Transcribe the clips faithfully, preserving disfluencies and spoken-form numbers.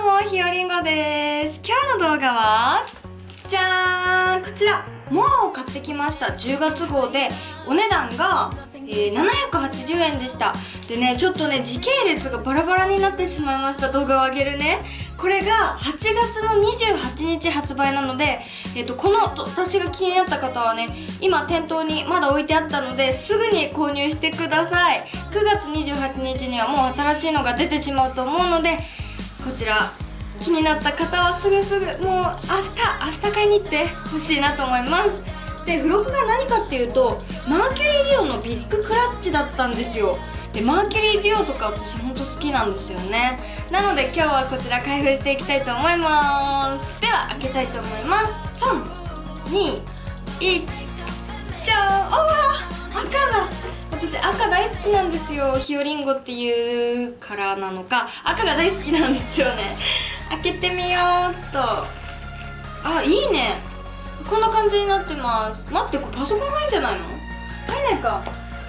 も、ひよりんごです。今日の動画はじゃーん、こちらモアを買ってきました。じゅうがつ号でお値段が、えー、ななひゃくはちじゅうえんでした。でね、ちょっとね時系列がバラバラになってしまいました。動画を上げるね。これがはちがつのにじゅうはちにち発売なので、えー、とこの私が気になった方はね、今店頭にまだ置いてあったのですぐに購入してください。くがつにじゅうはちにちにはもう新しいのが出てしまうと思うので、こちら気になった方はすぐすぐもう明日明日買いに行ってほしいなと思います。で、付録が何かっていうとマーキュリーディオのビッグクラッチだったんですよ。で、マーキュリーディオとか私ほんと好きなんですよね。なので今日はこちら開封していきたいと思います。では開けたいと思います。さんにいちじゃーん。あー、赤だ。私赤大好きなんですよ。ひよりんごっていうからなのか赤が大好きなんですよね。開けてみようっと。あ、いいね。こんな感じになってます。待って、これパソコン入んじゃないの？入んないか。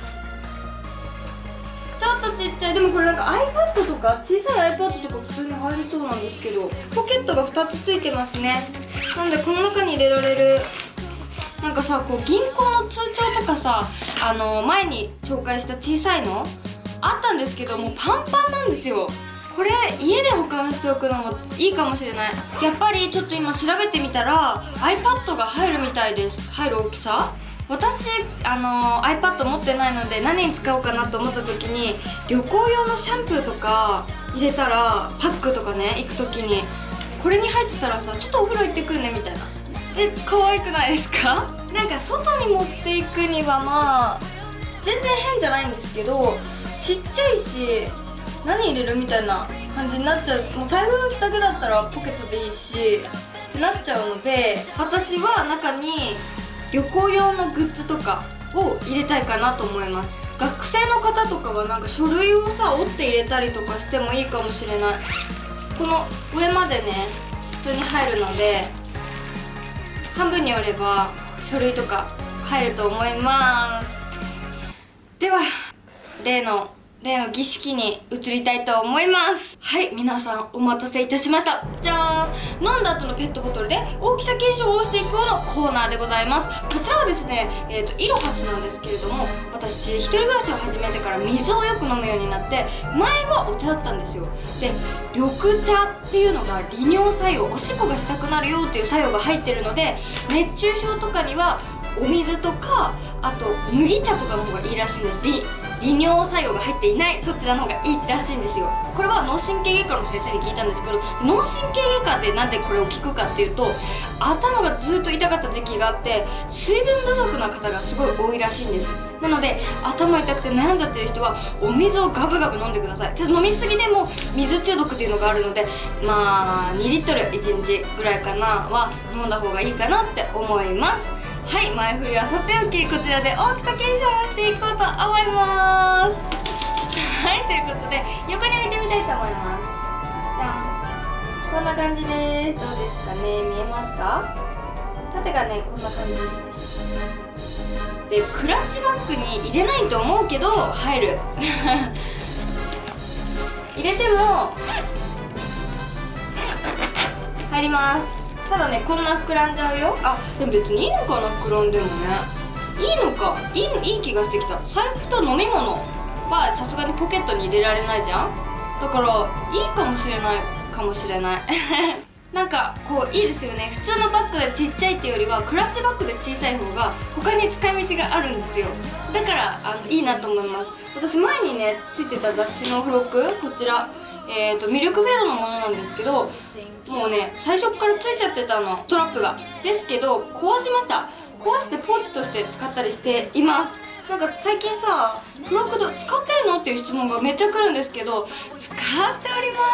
ちょっとちっちゃい。でもこれなんか iPad とか小さい iPad とか普通に入りそうなんですけど、ポケットがふたつついてますね。なんでこの中に入れられる、なんかさ、こう銀行の通帳とかさ、あの前に紹介した小さいのあったんですけど、もうパンパンなんですよ。これ家で保管しておくのもいいかもしれない。やっぱりちょっと今調べてみたら iPad が入るみたいです。入る大きさ。私あの iPad 持ってないので何に使おうかなと思った時に、旅行用のシャンプーとか入れたら、パックとかね行く時にこれに入ってたらさ、ちょっとお風呂行ってくるねみたいな。え、可愛くないですか？なんか外に持っていくにはまあ全然変じゃないんですけど、ちっちゃいし何入れるみたいな感じになっちゃう。もう財布だけだったらポケットでいいしってなっちゃうので、私は中に旅行用のグッズとかを入れたいかなと思います。学生の方とかはなんか書類をさ折って入れたりとかしてもいいかもしれない。この上までね普通に入るので、半分に折れば書類とか入ると思います。では例の例の儀式に移りたいと思います。はい、皆さんお待たせいたしました。じゃーん。飲んだ後のペットボトルで大きさ検証をしていこうのコーナーでございます。こちらはですね、えーとイロハスなんですけれども、私一人暮らしを始めてから水をよく飲むようになって、前はお茶だったんですよ。で、緑茶っていうのが利尿作用、おしっこがしたくなるよっていう作用が入ってるので、熱中症とかにはお水とか、あと麦茶とかの方がいいらしいんです。利利尿作用が入っていないそちらの方がいいらしいんですよ。これは脳神経外科の先生に聞いたんですけど、脳神経外科でなんでこれを聞くかっていうと、頭がずっと痛かった時期があって、水分不足な方がすごい多いらしいんです。なので頭痛くて悩んじゃってる人はお水をガブガブ飲んでください。ただ飲みすぎでも水中毒っていうのがあるので、まあにリットルいちにちぐらいかなは飲んだ方がいいかなって思います。はい、前振りはさておき、こちらで大きさ検証をしていこうと思います。はい、ということで横に置いてみたいと思います。じゃん。こんな感じです。どうですかね、見えますか？縦がねこんな感じで、クラッチバッグに入れないと思うけど入る入れても入ります。ただね、こんな膨らんじゃうよ。あ、でも別にいいのかな、膨らんでもね。いいのか、いい、いい気がしてきた。財布と飲み物はさすがにポケットに入れられないじゃん。だからいいかもしれないかもしれないなんかこういいですよね。普通のバッグでちっちゃいっていうよりはクラッチバッグで小さい方が他に使い道があるんですよ。だからあのいいなと思います。私前にねついてた雑誌の付録、こちらえーとミルクフェードのものなんですけど、もうね最初からついちゃってたの、ストラップが。ですけど壊しました。壊してポーチとして使ったりしています。なんか最近さ、付録使ってるのっていう質問がめっちゃ来るんですけど、使っております。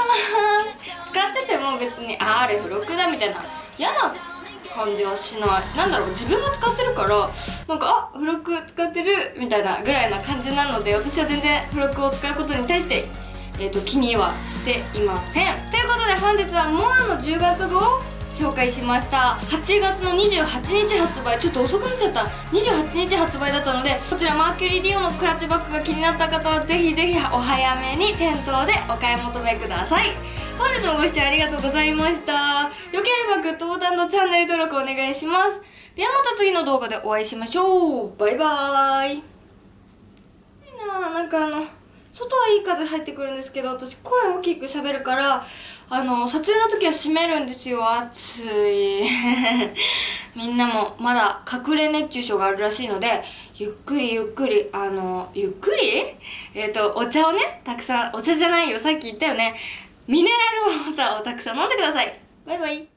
使ってても別にあーあれ付録だみたいな嫌な感じはしない。なんだろう、自分が使ってるからなんかあ付録使ってるみたいなぐらいな感じなので、私は全然付録を使うことに対してえーと気にはしていません。ということで本日はモアのじゅうがつごう紹介しました。はちがつのにじゅうはちにち発売、ちょっと遅くなっちゃった。にじゅうはちにち発売だったので、こちらマーキュリーディオのクラッチバッグが気になった方はぜひぜひお早めに店頭でお買い求めください。 本日もご視聴ありがとうございました。よければグッドボタンとチャンネル登録お願いします。ではまた次の動画でお会いしましょう。バイバーイ。いいなぁ、なんかあの、外はいい風入ってくるんですけど、私声大きく喋るから、あの、撮影の時は閉めるんですよ。暑い。みんなもまだ隠れ熱中症があるらしいので、ゆっくりゆっくり、あの、ゆっくりえっと、お茶をね、たくさん、お茶じゃないよ、さっき言ったよね。ミネラルウォーターをたくさん飲んでください。バイバイ。